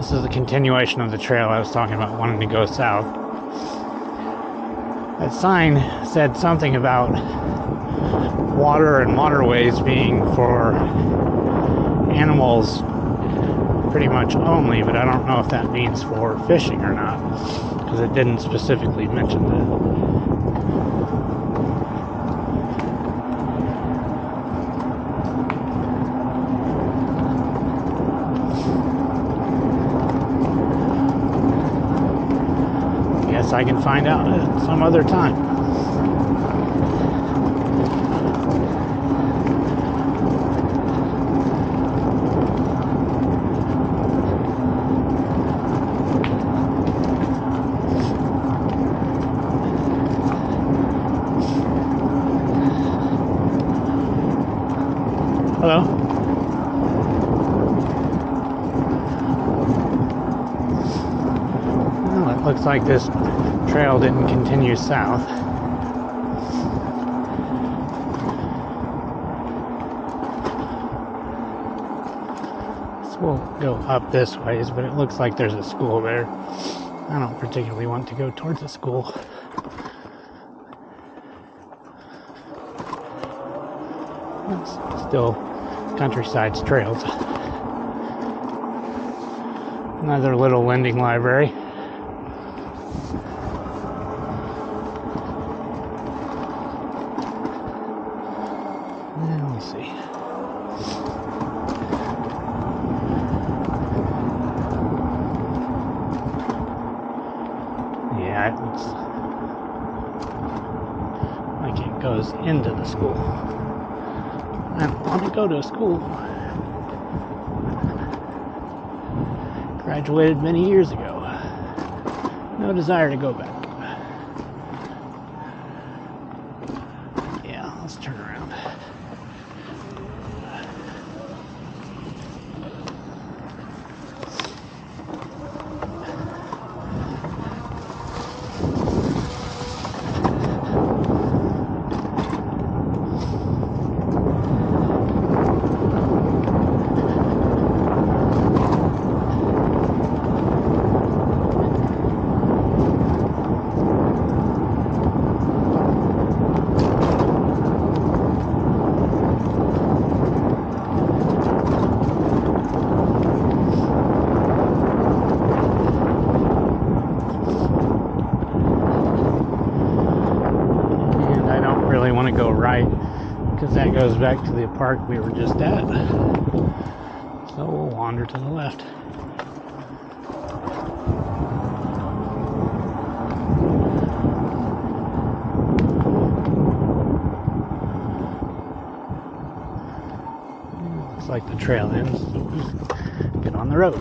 This is the continuation of the trail I was talking about wanting to go south. That sign said something about water and waterways being for animals pretty much only, but I don't know if that means for fishing or not, because it didn't specifically mention that. I can find out at some other time. Hello? Well, it looks like this trail didn't continue south. So we'll go up this ways, but it looks like there's a school there. I don't particularly want to go towards the school. It's still countryside trails. Another little lending library. Like it goes into the school. I don't want to go to a school. Graduated many years ago. No desire to go back. Yeah, let's turn around. Because that goes back to the park we were just at. So we'll wander to the left. Looks like the trail ends, so we'll just get on the road.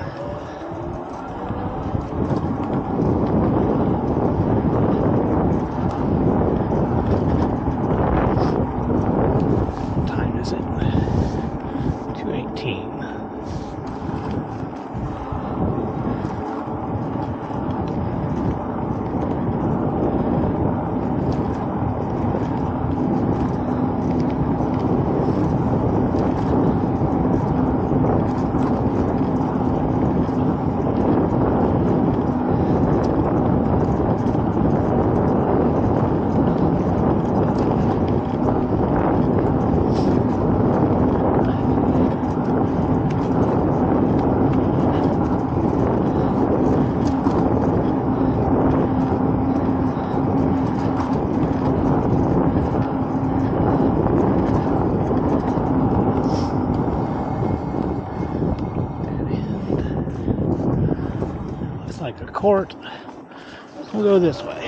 Like a court. So we'll go this way.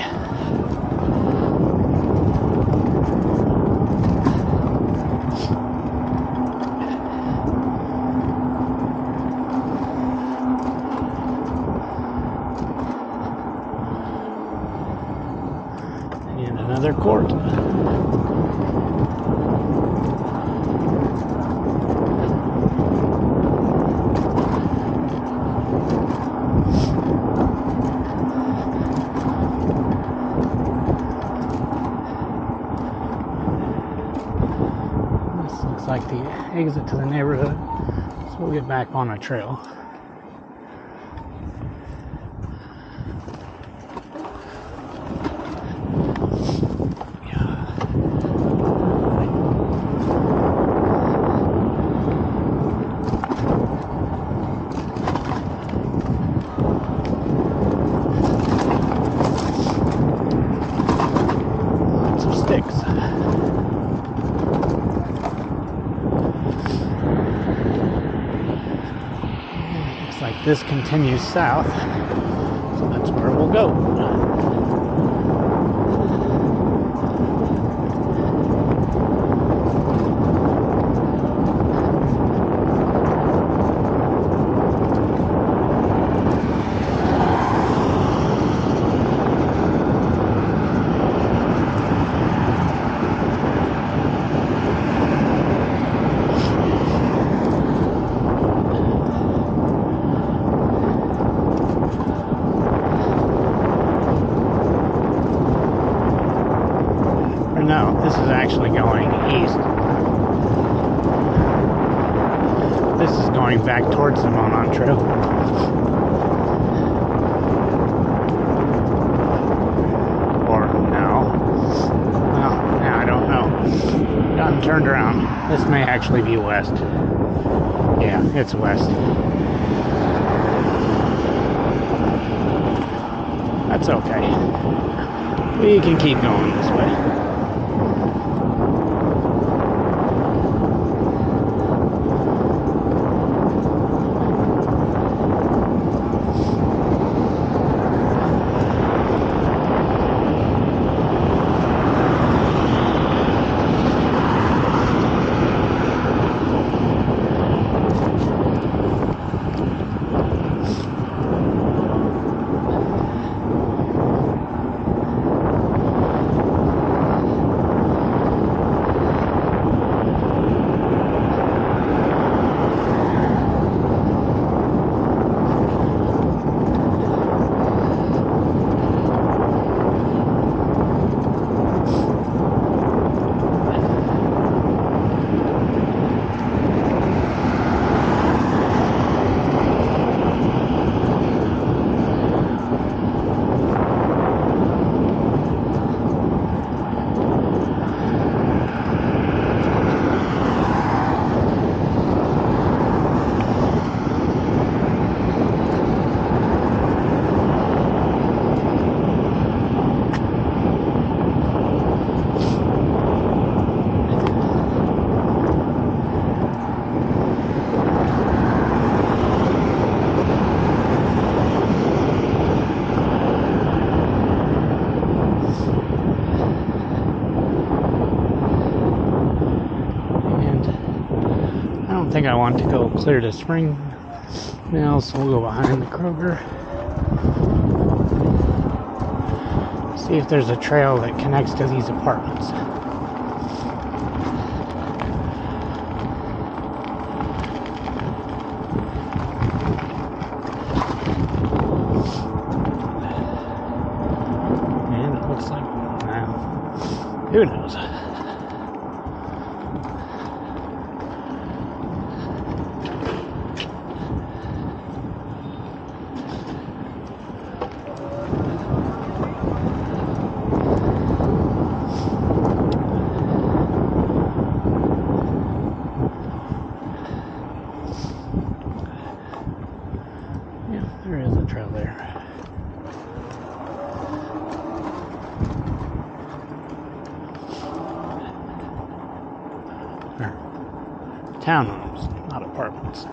And another court. Like the exit to the neighborhood, so we'll get back on a trail. 6. Looks like this continues south, so that's where we'll go. No, this is actually going east. This is going back towards the Monon Trail. Or no. Well, yeah, I don't know. Gotten turned around. This may actually be west. Yeah, it's west. That's okay. We can keep going this way. I think I want to go clear to Spring Mills, so we'll go behind the Kroger. See if there's a trail that connects to these apartments. And it looks like, well, who knows? There is a trail there. Townhomes, not apartments.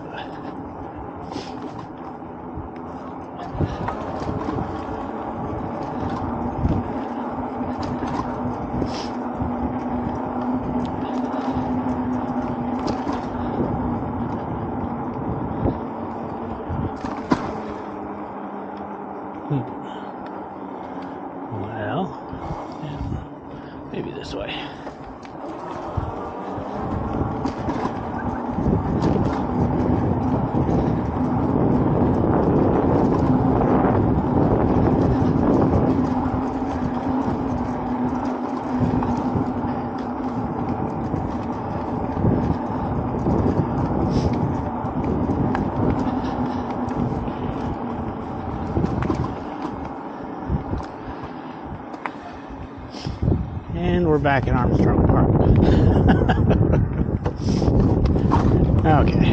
Well, yeah, maybe this way. And we're back in Armstrong Park. Okay.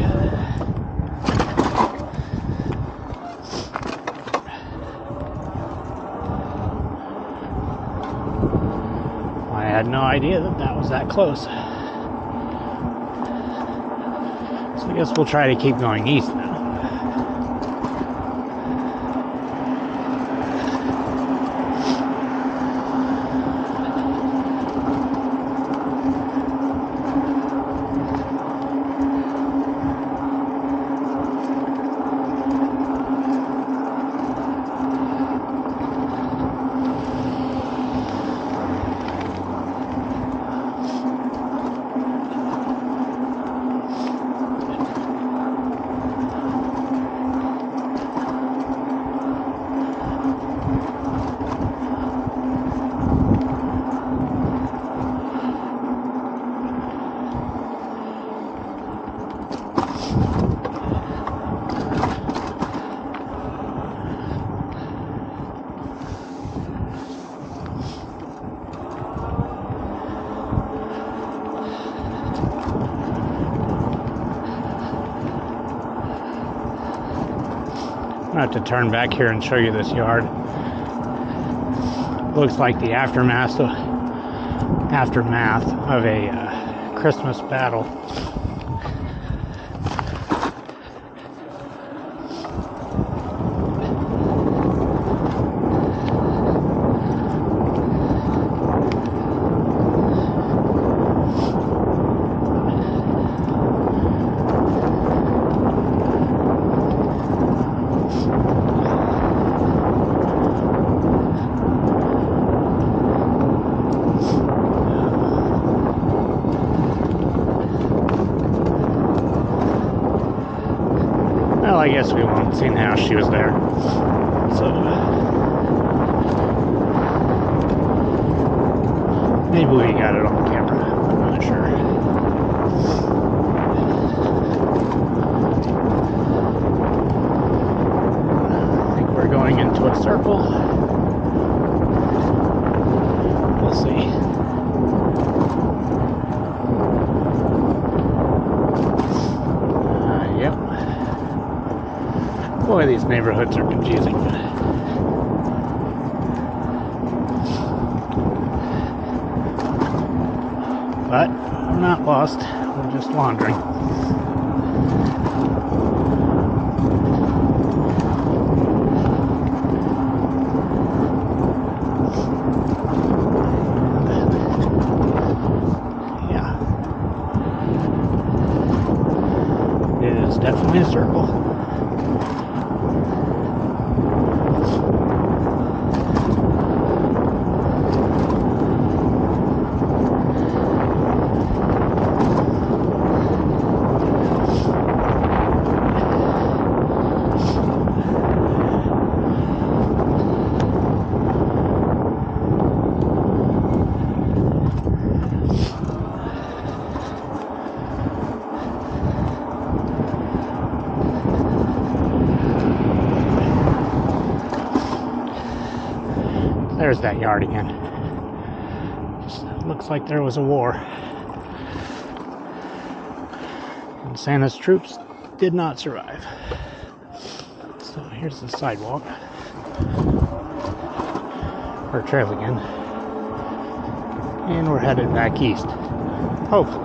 I had no idea that that was that close. So I guess we'll try to keep going east now. I have to turn back here and show you this yard. Looks like the aftermath of a Christmas battle. Well, I guess we won't see now she was there. So maybe we got it on camera. I'm not sure. I think we're going into a circle. We'll see. Yep. Boy, these neighborhoods are confusing. But I'm not lost. We're just wandering. Yeah. It is definitely a circle. There's that yard again. Just looks like there was a war. And Santa's troops did not survive. So here's the sidewalk. Or trail again. And we're headed back east. Hopefully.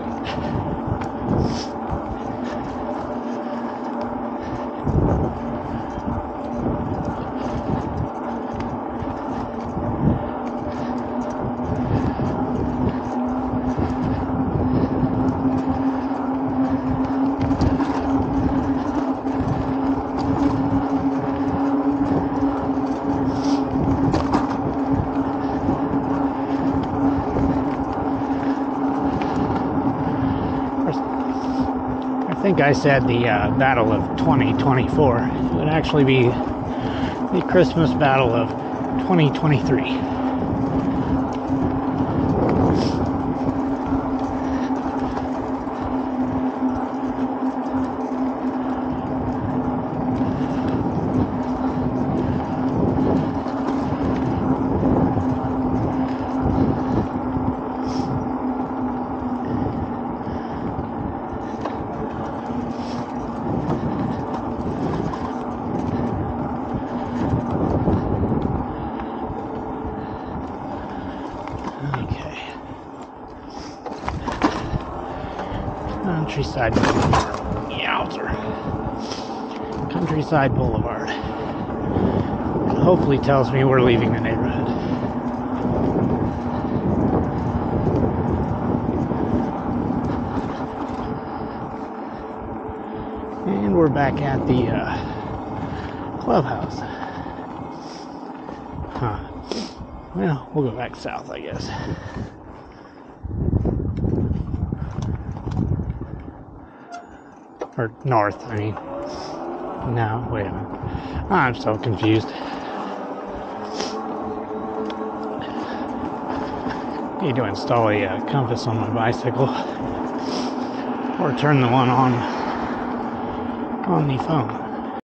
I think I said the Battle of 2024. It would actually be the Christmas Battle of 2023. Countryside Boulevard. Yowzer. Countryside Boulevard. It hopefully tells me we're leaving the neighborhood. And we're back at the clubhouse. Huh. Well, we'll go back south, I guess. Or north, I mean. No, wait a minute. I'm so confused. Need to install a compass on my bicycle. Or turn the one on the phone.